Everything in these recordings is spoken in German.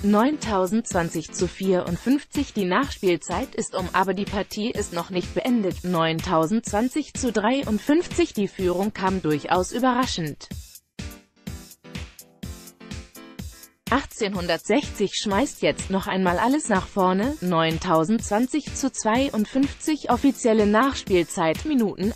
9020:54. Die Nachspielzeit ist aber die Partie ist noch nicht beendet. 9020:53. Die Führung kam durchaus überraschend. 1860 schmeißt jetzt noch einmal alles nach vorne. 9020:52. Offizielle Nachspielzeit Minuten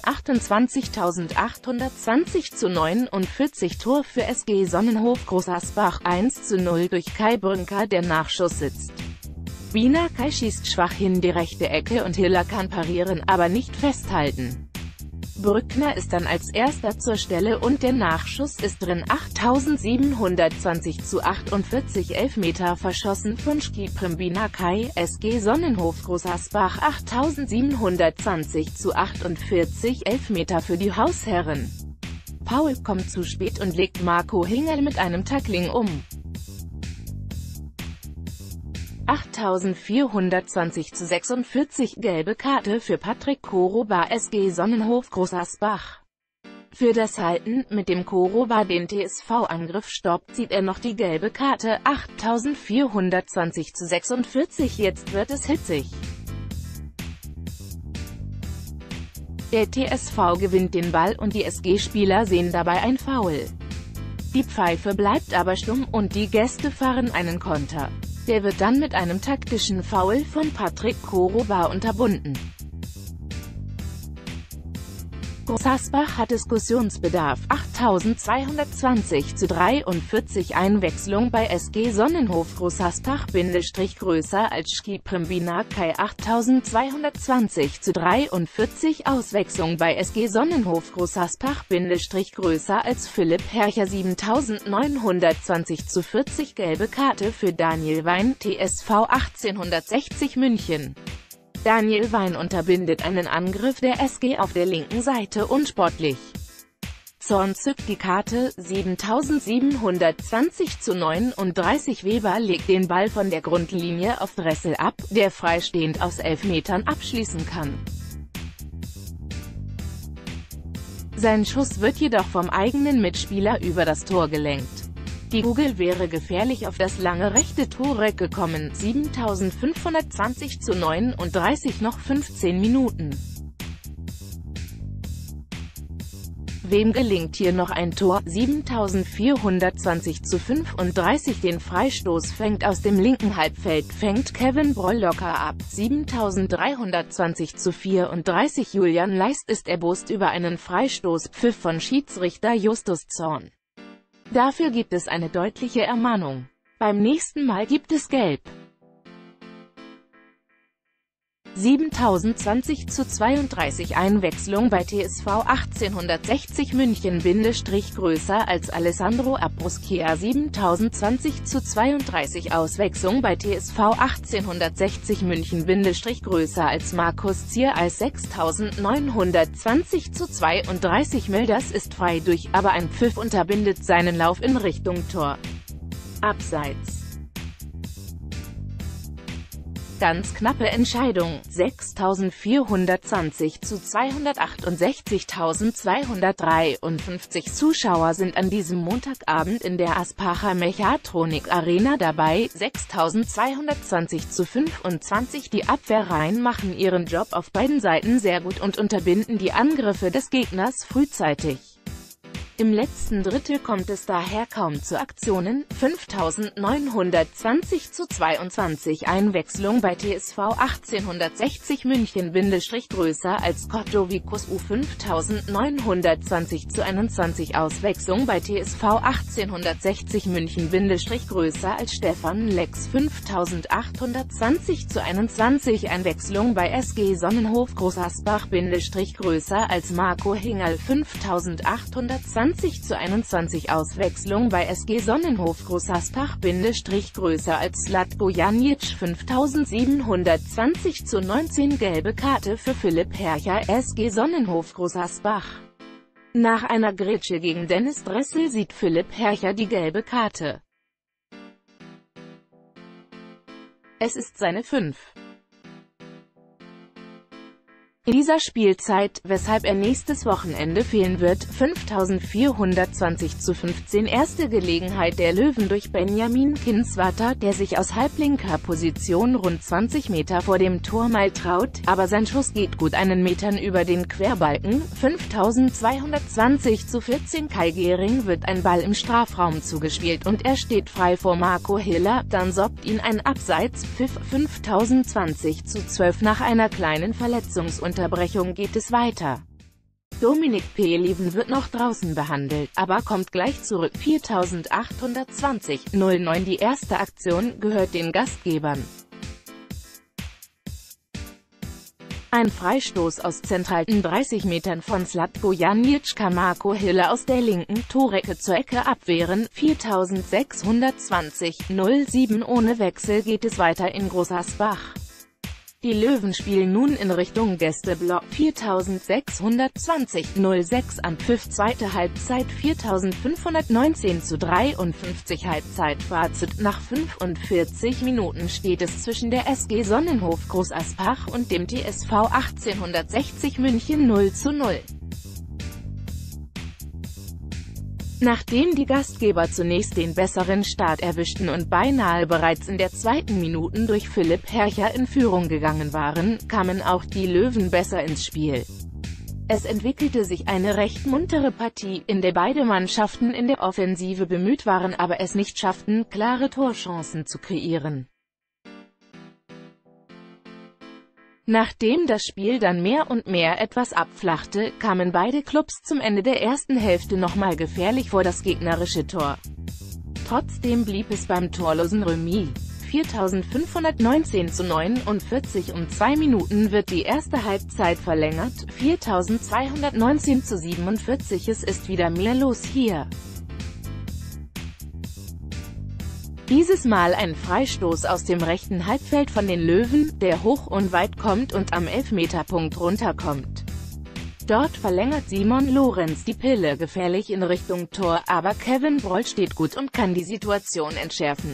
28.820:49. Tor für SG Sonnenhof Großasbach 1:0 durch Kai Brünker. Der Nachschuss sitzt. Bina Kai schießt schwach hin die rechte Ecke und Hiller kann parieren, aber nicht festhalten. Brückner ist dann als erster zur Stelle und der Nachschuss ist drin. 8720:48. Elfmeter verschossen von Skiprem Bina Kai, SG Sonnenhof Großasbach. 8720:48. Elfmeter für die Hausherren. Paul kommt zu spät und legt Marco Hingel mit einem Tackling um. 8420:46. Gelbe Karte für Patrick Koroba, SG Sonnenhof Großasbach. Für das Halten mit dem Koroba den TSV-Angriff stoppt, zieht er noch die gelbe Karte. 8420:46. Jetzt wird es hitzig. Der TSV gewinnt den Ball und die SG-Spieler sehen dabei ein Foul. Die Pfeife bleibt aber stumm und die Gäste fahren einen Konter. Der wird dann mit einem taktischen Foul von Patrick Koroba unterbunden. Großasbach hat Diskussionsbedarf. 8220:43. Einwechslung bei SG Sonnenhof Großasbach größer als Skiprem Bina Kai. 8220:43. Auswechslung bei SG Sonnenhof Großasbach größer als Philipp Hercher. 7920:40. Gelbe Karte für Daniel Wein, TSV 1860 München. Daniel Wein unterbindet einen Angriff der SG auf der linken Seite unsportlich. Zorn zückt die Karte. 7720:39. Weber legt den Ball von der Grundlinie auf Dressel ab, der freistehend aus 11 Metern abschließen kann. Sein Schuss wird jedoch vom eigenen Mitspieler über das Tor gelenkt. Die Kugel wäre gefährlich auf das lange rechte Torreck gekommen. 7520:39. Noch 15 Minuten. Wem gelingt hier noch ein Tor? 7420:35. Den Freistoß fängt aus dem linken Halbfeld Kevin Broll locker ab. 7320:34. Julian Leist ist erbost über einen Freistoßpfiff von Schiedsrichter Justus Zorn. Dafür gibt es eine deutliche Ermahnung. Beim nächsten Mal gibt es Gelb. 7020:32. Einwechslung bei TSV 1860 München größer als Alessandro Abrusquia. 7020:32. Auswechslung bei TSV 1860 München größer als Markus Ziereis. 6920:32. Milders ist frei durch, aber ein Pfiff unterbindet seinen Lauf in Richtung Tor. Abseits. Ganz knappe Entscheidung. 6420:268.253 Zuschauer sind an diesem Montagabend in der Aspacher Mechatronik Arena dabei. 6220:25. Die Abwehrreihen machen ihren Job auf beiden Seiten sehr gut und unterbinden die Angriffe des Gegners frühzeitig. Im letzten Drittel kommt es daher kaum zu Aktionen. 5920:22. Einwechslung bei TSV 1860 München größer als Kotowicus. 5920:21. Auswechslung bei TSV 1860 München größer als Stefan Lex. 5820:21. Einwechslung bei SG Sonnenhof Großasbach größer als Marco Hingel. 5820:21. Auswechslung bei SG Sonnenhof Großasbach größer als Zlatko Janic. 5720:19. Gelbe Karte für Philipp Hercher, SG Sonnenhof Großasbach. Nach einer Grätsche gegen Dennis Dressel sieht Philipp Hercher die gelbe Karte. Es ist seine 5. in dieser Spielzeit, weshalb er nächstes Wochenende fehlen wird. 5420:15 erste Gelegenheit der Löwen durch Benjamin Kinswater, der sich aus halblinker Position rund 20 Meter vor dem Tor mal traut, aber sein Schuss geht gut einen Metern über den Querbalken. 5220:14 Kai Gehring wird ein Ball im Strafraum zugespielt und er steht frei vor Marco Hiller, dann sorgt ihn ein Abseitspfiff. 5020:12 nach einer kleinen Verletzungsunterbrechung geht es weiter. Dominik Pehliven wird noch draußen behandelt, aber kommt gleich zurück. 4820:09 die erste Aktion gehört den Gastgebern. Ein Freistoß aus zentralen 30 Metern von Zlatko Janic kann Marco Hiller aus der linken Torecke zur Ecke abwehren. 4620:07 ohne Wechsel geht es weiter in Großasbach. Die Löwen spielen nun in Richtung Gästeblock. 4620:06 Anpfiff zweite Halbzeit. 4519:53 Halbzeitfazit. Nach 45 Minuten steht es zwischen der SG Sonnenhof Großasbach und dem TSV 1860 München 0:0. Nachdem die Gastgeber zunächst den besseren Start erwischten und beinahe bereits in der zweiten Minute durch Philipp Hercher in Führung gegangen waren, kamen auch die Löwen besser ins Spiel. Es entwickelte sich eine recht muntere Partie, in der beide Mannschaften in der Offensive bemüht waren, aber es nicht schafften, klare Torchancen zu kreieren. Nachdem das Spiel dann mehr und mehr etwas abflachte, kamen beide Clubs zum Ende der ersten Hälfte nochmal gefährlich vor das gegnerische Tor. Trotzdem blieb es beim torlosen Remis. 4519:49 um 2 Minuten wird die erste Halbzeit verlängert. 4219:47 es ist wieder mehr los hier. Dieses Mal ein Freistoß aus dem rechten Halbfeld von den Löwen, der hoch und weit kommt und am Elfmeterpunkt runterkommt. Dort verlängert Simon Lorenz die Pille gefährlich in Richtung Tor, aber Kevin Broll steht gut und kann die Situation entschärfen.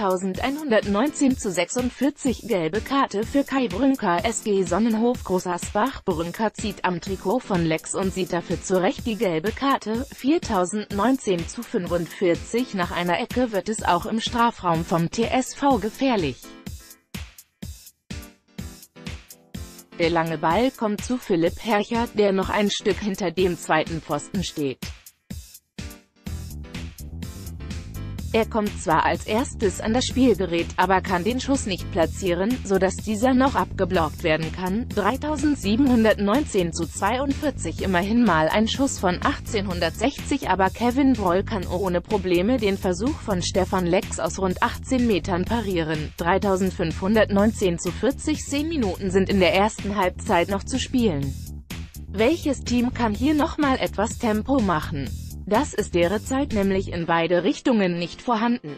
4119:46 gelbe Karte für Kai Brünker. SG Sonnenhof Großasbach. Brünker zieht am Trikot von Lex und sieht dafür zu Recht die gelbe Karte. 4019:45 nach einer Ecke wird es auch im Strafraum vom TSV gefährlich. Der lange Ball kommt zu Philipp Hercher, der noch ein Stück hinter dem zweiten Pfosten steht. Er kommt zwar als erstes an das Spielgerät, aber kann den Schuss nicht platzieren, sodass dieser noch abgeblockt werden kann. 3719:42 immerhin mal ein Schuss von 1860, aber Kevin Broll kann ohne Probleme den Versuch von Stefan Lex aus rund 18 Metern parieren. 3519:40 10 Minuten sind in der ersten Halbzeit noch zu spielen. Welches Team kann hier nochmal etwas Tempo machen? Das ist derzeit nämlich in beide Richtungen nicht vorhanden.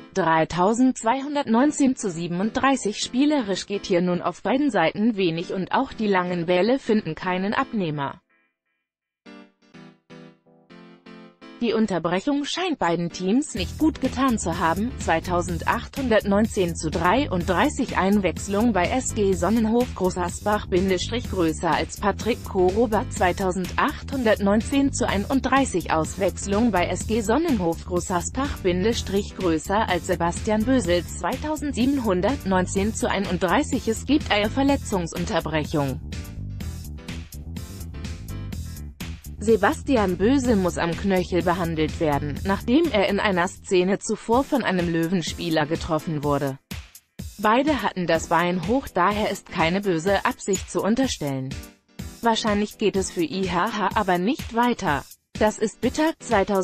3219:37 spielerisch geht hier nun auf beiden Seiten wenig und auch die langen Bälle finden keinen Abnehmer. Die Unterbrechung scheint beiden Teams nicht gut getan zu haben. 2819:33 Einwechslung bei SG Sonnenhof Großasbach größer als Patrick Korober. 2819:31 Auswechslung bei SG Sonnenhof Großasbach größer als Sebastian Bösel. 2719:31 es gibt eine Verletzungsunterbrechung. Sebastian Böse muss am Knöchel behandelt werden, nachdem er in einer Szene zuvor von einem Löwenspieler getroffen wurde. Beide hatten das Bein hoch, daher ist keine böse Absicht zu unterstellen. Wahrscheinlich geht es für IHH aber nicht weiter. Das ist bitter.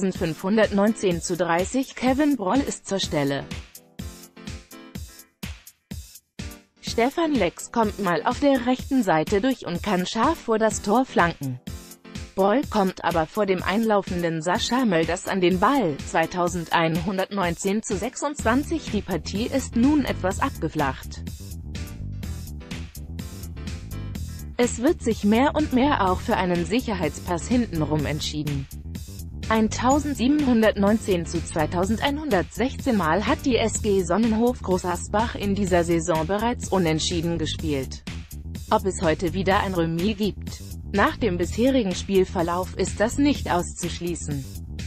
2519:30 Kevin Broll ist zur Stelle. Stefan Lex kommt mal auf der rechten Seite durch und kann scharf vor das Tor flanken. Broll kommt aber vor dem einlaufenden Sascha Mölders an den Ball. 2119:26 die Partie ist nun etwas abgeflacht. Es wird sich mehr und mehr auch für einen Sicherheitspass hintenrum entschieden. 1719:2116 Mal hat die SG Sonnenhof Großasbach in dieser Saison bereits unentschieden gespielt. ob es heute wieder ein Remis gibt. Nach dem bisherigen Spielverlauf ist das nicht auszuschließen.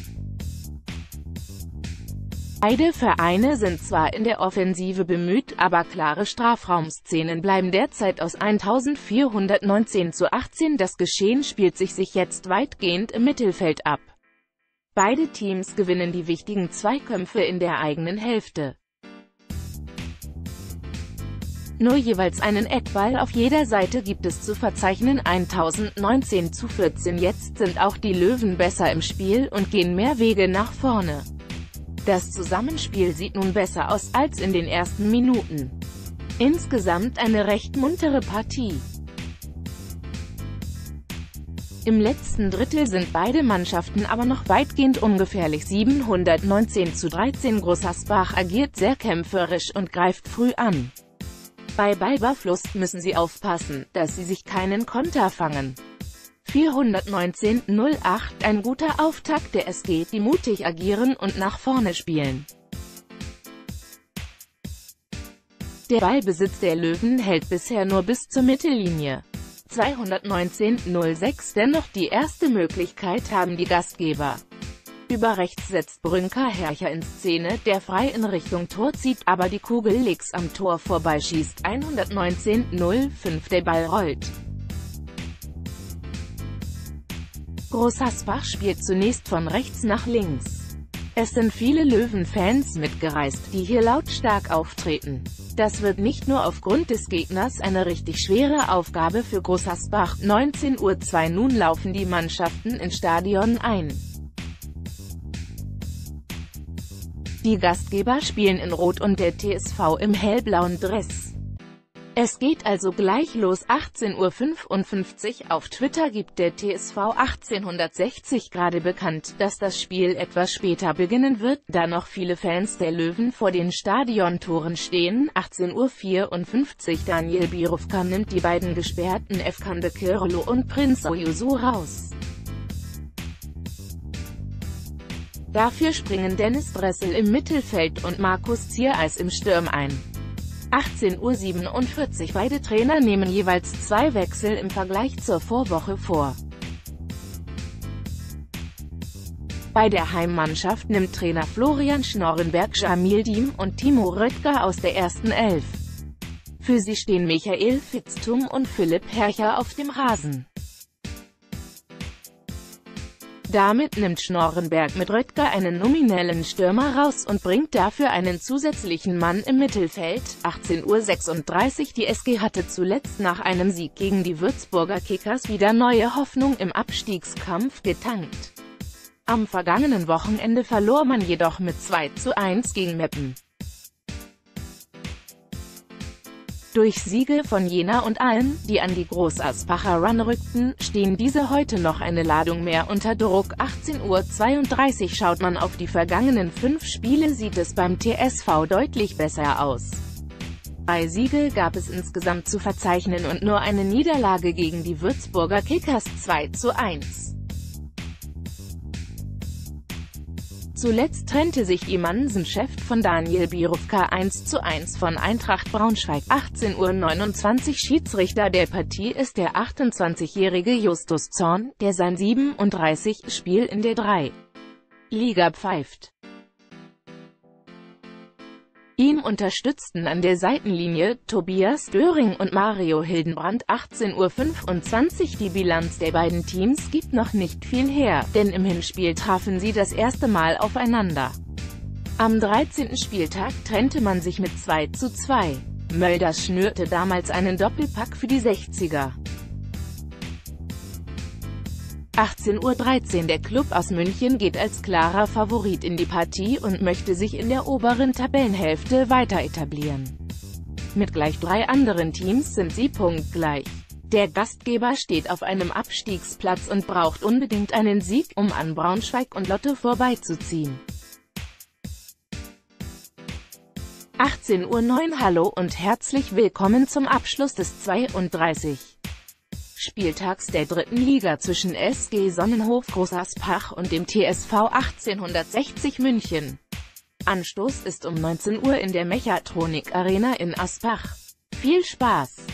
Beide Vereine sind zwar in der Offensive bemüht, aber klare Strafraumszenen bleiben derzeit aus 1419:18. Das Geschehen spielt sich jetzt weitgehend im Mittelfeld ab. Beide Teams gewinnen die wichtigen Zweikämpfe in der eigenen Hälfte. Nur jeweils einen Eckball auf jeder Seite gibt es zu verzeichnen. 1019:14. Jetzt sind auch die Löwen besser im Spiel und gehen mehr Wege nach vorne. Das Zusammenspiel sieht nun besser aus als in den ersten Minuten. Insgesamt eine recht muntere Partie. Im letzten Drittel sind beide Mannschaften aber noch weitgehend ungefährlich. 719:13. Großasbach agiert sehr kämpferisch und greift früh an. Bei Ballüberfluss müssen sie aufpassen, dass sie sich keinen Konter fangen. 419:08. Ein guter Auftakt der SG, die mutig agieren und nach vorne spielen. Der Ballbesitz der Löwen hält bisher nur bis zur Mittellinie. 219:06. Dennoch die erste Möglichkeit haben die Gastgeber. Über rechts setzt Brünker Hercher in Szene, der frei in Richtung Tor zieht, aber die Kugel links am Tor vorbeischießt. 119:05. Der Ball rollt. Großasbach spielt zunächst von rechts nach links. Es sind viele Löwen-Fans mitgereist, die hier lautstark auftreten. Das wird nicht nur aufgrund des Gegners eine richtig schwere Aufgabe für Großasbach. 19:02. Nun laufen die Mannschaften ins Stadion ein. Die Gastgeber spielen in Rot und der TSV im hellblauen Dress. Es geht also gleich los. 18:55 Uhr. Auf Twitter gibt der TSV 1860 gerade bekannt, dass das Spiel etwas später beginnen wird, da noch viele Fans der Löwen vor den Stadiontoren stehen. 18:54 Uhr. Daniel Birówka nimmt die beiden gesperrten Efkan Bekirlo und Prince Oyusu raus. Dafür springen Dennis Dressel im Mittelfeld und Markus Ziereis im Sturm ein. 18:47 Uhr. Beide Trainer nehmen jeweils 2 Wechsel im Vergleich zur Vorwoche vor. Bei der Heimmannschaft nimmt Trainer Florian Schnorrenberg Jamil Diem und Timo Röttger aus der ersten Elf. Für sie stehen Michael Fitztum und Philipp Hercher auf dem Rasen. Damit nimmt Schnorrenberg mit Röttger einen nominellen Stürmer raus und bringt dafür einen zusätzlichen Mann im Mittelfeld. 18:36 Uhr. Die SG hatte zuletzt nach einem Sieg gegen die Würzburger Kickers wieder neue Hoffnung im Abstiegskampf getankt. Am vergangenen Wochenende verlor man jedoch mit 2:1 gegen Meppen. Durch Siege von Jena und Alm, die an die Großasbacher ranrückten, stehen diese heute noch eine Ladung mehr unter Druck. 18:32 Uhr. Schaut man auf die vergangenen 5 Spiele, sieht es beim TSV deutlich besser aus. 3 Siege gab es insgesamt zu verzeichnen und nur eine Niederlage gegen die Würzburger Kickers. 2:1. Zuletzt trennte sich Imansen-Chef von Daniel Birówka 1:1 von Eintracht Braunschweig. 18:29 Uhr. Schiedsrichter der Partie ist der 28-jährige Justus Zorn, der sein 37. Spiel in der 3. Liga pfeift. Ihm unterstützten an der Seitenlinie Tobias Döring und Mario Hildenbrand. 18:25 Uhr. Die Bilanz der beiden Teams gibt noch nicht viel her, denn im Hinspiel trafen sie das erste Mal aufeinander. Am 13. Spieltag trennte man sich mit 2:2. Mölders schnürte damals einen Doppelpack für die 60er. 18:13 Uhr. Der Klub aus München geht als klarer Favorit in die Partie und möchte sich in der oberen Tabellenhälfte weiter etablieren. Mit gleich 3 anderen Teams sind sie punktgleich. Der Gastgeber steht auf einem Abstiegsplatz und braucht unbedingt einen Sieg, um an Braunschweig und Lotte vorbeizuziehen. 18:09 Uhr. Hallo und herzlich willkommen zum Abschluss des 32. Spieltags der 3. Liga zwischen SG Sonnenhof Großasbach und dem TSV 1860 München. Anstoß ist um 19 Uhr in der Mechatronik Arena in Asbach. Viel Spaß!